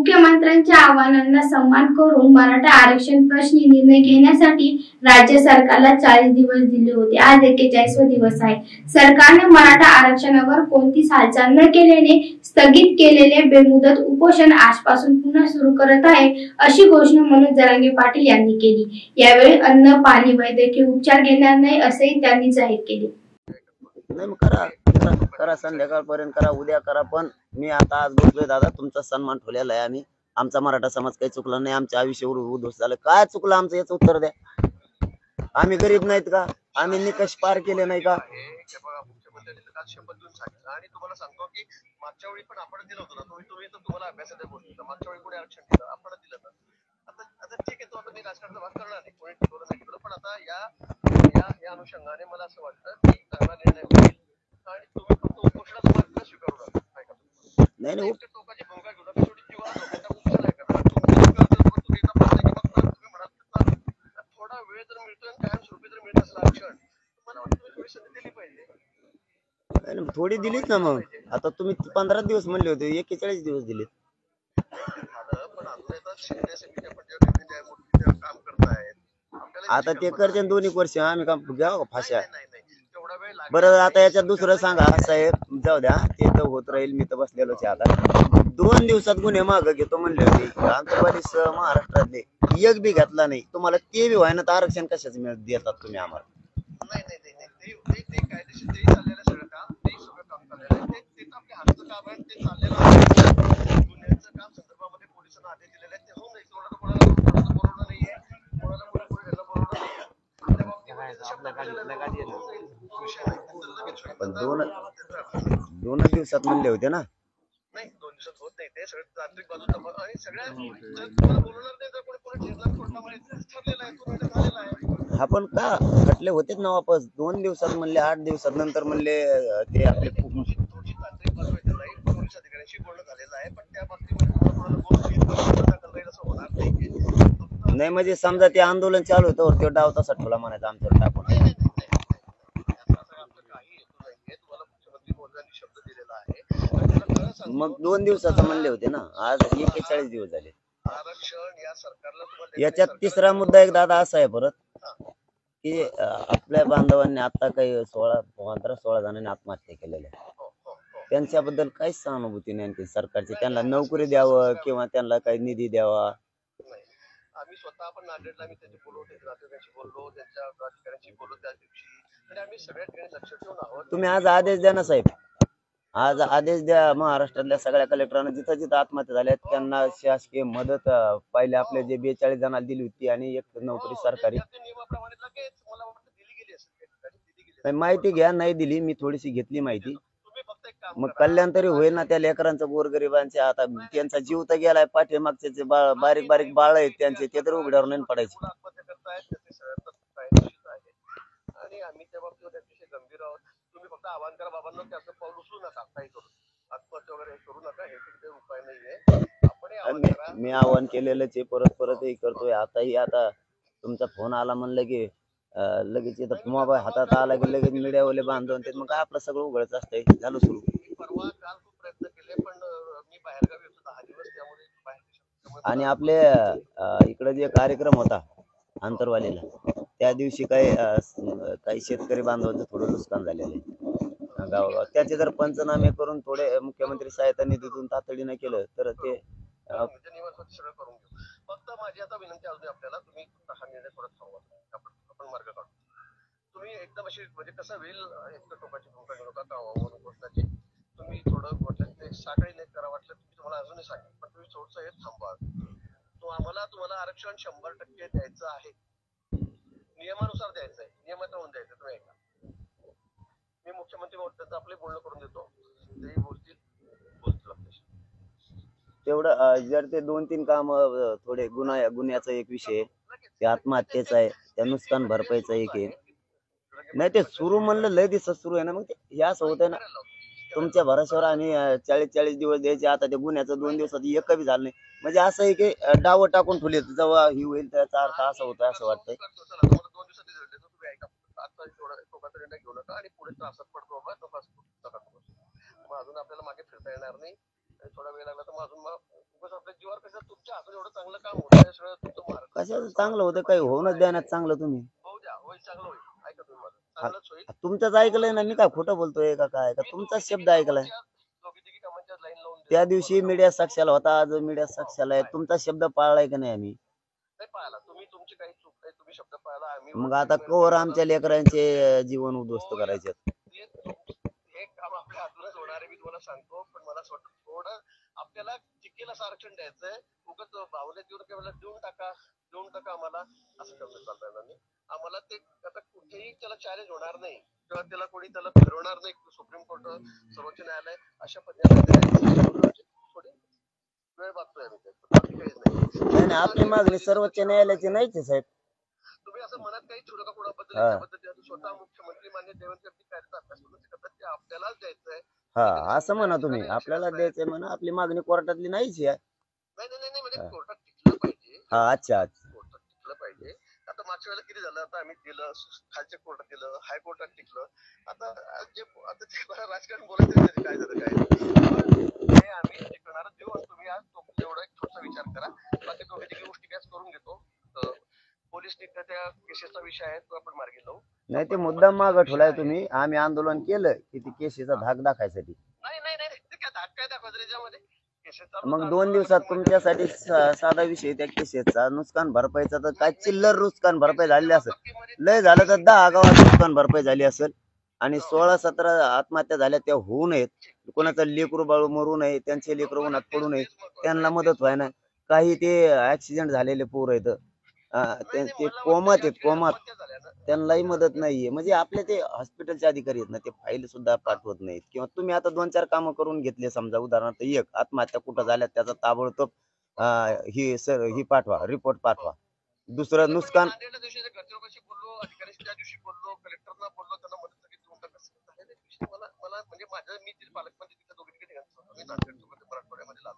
मुख्यमंत्र्यांच्या आवाहनांना सन्मान करून मराठा आरक्षण प्रश्नी निर्णय घेण्यासाठी राज्य सरकारला 40 दिवस दिले होते. आज 41वा दिवस आहे. सरकारने मराठा आरक्षणावर कोणतीच हालचाल न केल्याने स्थगित केलेले बेमुदत उपोषण आजपासून पुन्हा सुरू करत आहे, अशी घोषणा मनोज जरांगे पाटील यांनी केली. यावेळी अन्न, पाणी, वैद्यकीय उपचार घेणार नाही असेही त्यांनी जाहीर केले. नाही करा संध्याकाळपर्यंत करा, उद्या करा, पण मी आता आज बोलतोय दादा, तुमचा सन्मान ठेवलेला आहे आम्ही. आमचा मराठा समाज काही चुकला नाही, आमच्या आयुष्य उद्ध्वस्त झालं. काय चुकलं आमचं याचं उत्तर द्या. आम्ही गरीब नाहीत का? आम्ही निकष पार केले नाही का? शपथ घेऊन सांगितलं आणि तुम्हाला सांगतो की मागच्या वेळी पण आपण दिलं होतं ना, तुम्ही तर तुम्हाला अभ्यासाच्या गोष्टी मागच्या वेळी कोणी आरक्षण दिलं, आपण दिलं ना. आता ठीक आहे, तो आता मी राजकारणाचा भाग करणार नाही, कोणी ठिकवलं नाही ठिकवलं, पण आता या अनुषंगाने मला असं वाटतं की चांगला निर्णय होईल आणि तुम्ही फक्त उपोषणाचा मार्ग स्वीकारू नका. नाही टोकाची भूमिका घेऊ नका, शेवटी जीवाला धोक्याचा उपोषण आहे का? तुम्ही म्हणाल थोडा वेळ जर मिळतोय कायमस्वरूपी जर मिळत असेल आरक्षण, मला वाटतं तुम्ही थोडी संधी दिली पाहिजे. थोडी दिलीच ना. मग आता तुम्ही 15 दिवस म्हणले होते, 41 दिवस दिले. आता ते करते 2 वर्ष, आम्ही का घ्यावं फाशा. बरं आता याच्यात दुसरं सांगा साहेब, जाऊ द्या, ते तर होत राहील, मी तर बसलेलोच आहे. आता 2 दिवसात गुन्हे मागं घेतो म्हणले होते आंतरवालीस महाराष्ट्रातले, एक बी घेतला नाही. तुम्हाला ते बी व्हायना तर आरक्षण कशाच देतात तुम्ही आम्हाला? पण 2 दिवसात म्हणले होते ना. नाही 2 दिवसात होत नाही, ते सगळं तांत्रिक बाजू आणि सगळ्या बोलवणार नाही तर कोणी ठरलेलं आहे. हा पण का खटले होतेच ना वापस 2 दिवसात म्हणले, 8 दिवसात नंतर म्हणले ते आपले तांत्रिक बाजू आहे, पोलीस अधिकाऱ्यांशी बोलणं झालेलं आहे, पण त्या बाबतीमध्ये होणार नाही. म्हणजे समजा ते आंदोलन चालू होतं, ते डाव तसा ठेवला म्हणायचा आमच्यावर टाकून. मग 2 दिवसाचं म्हणले होते ना, आज 41 दिवस झाले. आरक्षण या सरकारला याच्यात तिसरा मुद्दा एक दादा असा आहे परत की आपल्या बांधवांनी आता काही 16 जणांनी आत्महत्या केलेल्या, त्यांच्याबद्दल काहीच सहानुभूती नाही सरकारची. त्यांना नोकरी द्यावं किंवा त्यांना काही निधी द्यावा. आम्ही स्वतः आपण नांदेडला मी त्यांचे बोललो, त्यांच्या नातेवाईकांशी बोललो, त्यांच्या अधिकाऱ्यांशी बोललो त्या दिवशी, आणि आम्ही सगळ्या ठिकाणी लक्ष ठेवून आहोत. तुम्ही आज आदेश द्या ना साहेब, आज आदेश द्या. महाराष्ट्रातल्या सगळ्या कलेक्टरांना जिथं जिथं आत्महत्या झाल्या त्यांना शासकीय मदत पहिले आपले जे 42 जणांना दिली होती आणि एक नोकरी सरकारी नियमाप्रमाणे लगेच मला वाटतं दिली गेली असेल. माहिती घ्या, नाही दिली मी थोडीशी घेतली माहिती. मग कल्याण तरी होईल ना त्या लेकरांचं, गोरगरिबांचे. आता त्यांचा जीव तर गेलाय, पाठीमागचे बारीक बारीक बाळ आहेत त्यांचे, ते तर उघड्यावर नाही पडायचे. आणि आम्ही त्या बाबतीत अतिशय गंभीर आहोत. तुम्ही फक्त आवाहन करा बाबांना की असं पाऊल उचलू नका, काही करू आत्महत्या वगैरे करू नका, हे काही उपाय नाहीये. मी आवाहन केलेलंच आहे, परतही करतोय. आताही आता तुमचा फोन आला म्हणलं की लगेच इथं मोबाईल हातात आला की लगेच मीडियावाले बांधून ते, मग काय आपलं सगळं उघडच असतंय. झालं सुरू. परवा काल खूप प्रयत्न केले, पण मी बाहेरगावी होतो 10 दिवस, त्यामुळे आणि आपले इकडे जे कार्यक्रम होता आंतरवालीला, त्या दिवशी काही शेतकरी बांधवांचं थोडं नुकसान झालेलं आहे गावागाव. त्याचे जर पंचनामे करून थोडे मुख्यमंत्री सहायता निधीतून तातडीने केलं तर ते सगळं करून घेऊ. फक्त माझी आता विनंती अजून आपल्याला, तुम्ही हा निर्णय थोडा थांबवा, आपण मार्ग काढू. तुम्ही एकदम अशी म्हणजे कसं होईल, एक टोकाची भूमिका घेऊ नका घोषणाची. तुम्ही थोडं म्हटलं ते साखळी नाही करा, वाटलं तुम्ही तुम्हाला अजूनही सांगेल, पण तुम्ही थोडंसं हे थांबवा. तुम्हाला आरक्षण 100% द्यायचं आहे, नियमानुसार द्यायचं आहे, नियमात राहून द्यायचं. तुम्ही ऐका, मी मुख्यमंत्री त्यांचं आपले बोलणं करून देतो, तेही बोलतील आपल्याशी. तेवढं जर ते 2-3 काम थोडे गुन्ह्याचा एक विषय, ते आत्महत्येचा आहे, त्या नुकसान भरपाईचा एक आहे. नाही ते सुरू म्हणलं लय दिवसात सुरू आहे ना, मग ते हे असं होतंय ना. तुमच्या भरोश्यावर आम्ही 40 दिवस द्यायचे, आता ते गुन्ह्याचं 2 दिवसात एक बी झालं नाही. म्हणजे असं आहे की डाव टाकून ठेवले, जेव्हा ही होईल त्याचा अर्थ असा होता असं वाटतंय. 2 दिवसात तुम्ही ऐका, आता टोकाचा निर्णय घेऊ नका आणि पुढे त्रासात पडतो बाबा, मग अजून आपल्याला मागे फिरता येणार नाही. थोडा वेळ लागला तर मग अजून आपल्या जीवावर चांगलं काम होतं त्याशिवाय तुमचं महाराष्ट्र कशाचं चांगलं होतं, काही होऊनच द्या चांगलं तुम्ही. होऊ द्या, होईल, चांगलं होईल. ऐका तुम्ही माझं, चांगलंच होईल. तुमचंच ऐकलंय ना, मी काय खोटं बोलतोय का काय, का तुमचाच शब्द ऐकलाय. दोघी तिघी कामांच्या लाईन लावून त्या दिवशी मीडिया साक्षाला होता, आज मीडिया साक्षाला आहे. तुमचा शब्द पाळलाय का नाही आम्ही? नाही पाहिला तुम्ही, तुमची काही चूक नाही, तुम्ही शब्द पाहिला. आम्ही मग आता कवर आमच्या लेकरांचे जीवन उद्ध्वस्त करायचे. हे काम आपल्या हातूनच होणार आहे, मी तुम्हाला सांगतो. पण मला असं वाटतं थोडं आपल्याला टिकेल असं आरक्षण द्यायचंय. उगाच भावनेत येऊन केवळ देऊन टाका आम्हाला, असं करणं चालता येणार नाही आम्हाला. ते आता कुठेही त्याला चॅलेंज होणार नाही किंवा त्याला फिरवणार नाही. सुप्रीम कोर्ट, सर्वोच्च न्यायालय अशा पद्धतीने थोडी वेळ बघतोय आम्ही, बाकी काहीच नाही. नाही, आपली मागणी सर्वोच्च न्यायालयाची नाहीच आहे साहेब. तुम्ही असं मनात काही ठेवू नका कोणाबद्दल. त्याबद्दल स्वतः मुख्यमंत्री मान्य देवेंद्र फडणवीस कायद्याचा अभ्यास करून करतात, ते आपल्यालाच द्यायचंय. हा, असं म्हणा तुम्ही, आपल्याला द्यायचंय म्हणा. आपली मागणी कोर्टातली नाहीच आहे. नाही म्हणजे कोर्टात टिकलं पाहिजे. हा, अच्छा. कोर्टात टिकलं पाहिजे. आता मागच्या वेळेला किती झालं, आता आम्ही दिलं, खालच्या कोर्टात दिलं, हायकोर्टात टिकलं. आता ते राजकारण बोलायचं नाही, काय झालं काय हे आम्ही टिकणार देऊ. आणि तुम्ही आज एवढा एक थोडासा विचार करा. बाकी दोघी तिघी गोष्टी गॅस करून घेतो. पोलीस त्या केसेसचा विषय आहे, तो आपण मार्गी लावू. नाही, ते मुद्दाम मागं ठेवलाय तुम्ही. आम्ही आंदोलन केलं की ती केशीचा धाक दाखायसाठी. नाही ते काय धाक काय दाखवायचं त्याच्यामध्ये. मग 2 दिवसात तुमच्यासाठी साधा विषय त्या केसेसचा नुकसान भरपाईचा, तर काय चिल्लर नुकसान भरपाई झाली असेल. लय झालं तर 10 गावात नुकसान भरपाई झाली असेल. आणि 16-17 आत्महत्या झाल्या त्या होऊ नयेत. कोणाचं लेकरू बाळू मरू नये, त्यांचे लेकरू उन्हात पडू नये, त्यांना मदत व्हाय ना. काही ते ऍक्सिडेंट झालेले पोर आहेत, ते कोमात आहेत, कोमात, त्यांनाही मदत नाहीये. म्हणजे आपले ते हॉस्पिटलचे अधिकारी आहेत ना, ते फाईल सुद्धा पाठवत नाहीत. किंवा तुम्ही आता 2-4 कामं करून घेतले, समजा उदाहरणार्थ एक आत्महत्या कुठं झाल्या त्याचा ताबडतोब ही पाठवा, रिपोर्ट पाठवा. दुसरं नुकसान बोललो, अधिकाऱ्यांशी त्या दिवशी बोललो, कलेक्टरला बोललो, त्यांना मदत मला म्हणजे माझं मी पालकमंत्री तिथे दोघी ठिकाणी मराठवाड्यामध्ये